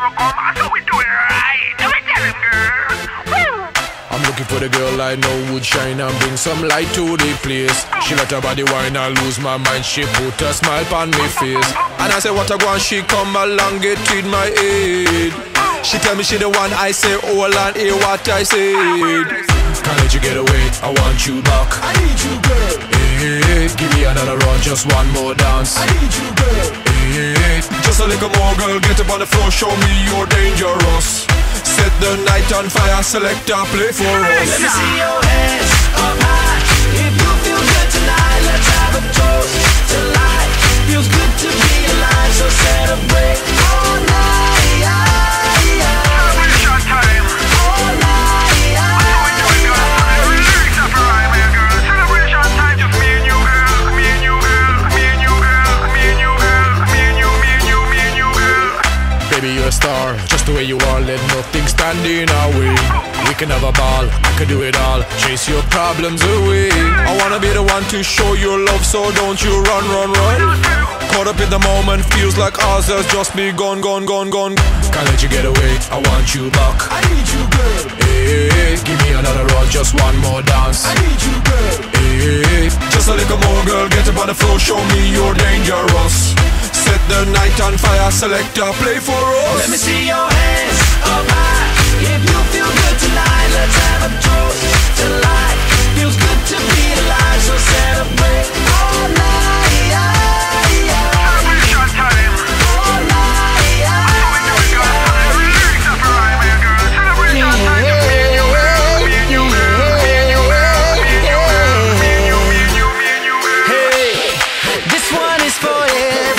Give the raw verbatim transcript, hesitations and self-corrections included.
I'm looking for the girl I know would shine and bring some light to the place. She let her body wine and lose my mind. She put a smile on me face. And I say what I want, she come along, get in my aid. She tell me she the one, I say hold on, hear what I said. Can't let you get away, I want you back. I need you, girl. Hey, give me another run, just one more dance. I need you, girl. Hey, just a little more, girl, get up on the floor, show me you're dangerous. Set the night on fire, select a play for us. Let me see your hands up high. If you feel good tonight, let's have a toast to life. Feels good to be alive, so celebrate all night. Celebration time. All night. Celebration time, just me and you, girl. Me and you, girl. Me and you, girl. Me and you, girl. Me and you, me and you, me and you, girl. Baby, you're a star, just the way you are, let nothing stand in our way. We can have a ball, I can do it all, chase your problems away. I wanna be the one to show your love, so don't you run, run, run. Caught up in the moment, feels like ours has just begun, gone, gone, gone. Can't let you get away, I want you back. I need you, girl. Hey, give me another run, just one more dance. I need you, girl. Hey, just a little more, girl, get up on the floor, show me you're dangerous. Set the night on fire, select a play for us. Let me see your hands up high. If you feel good tonight, let's have a toast to life. Feels good to be alive, so celebrate all night. Celebration time. All night. Celebration time. Me and you, girl. Me and you, girl. Me and you, girl. Me and you, girl. Me and you, me and you, me and you, girl. Hey, this one is for everyone.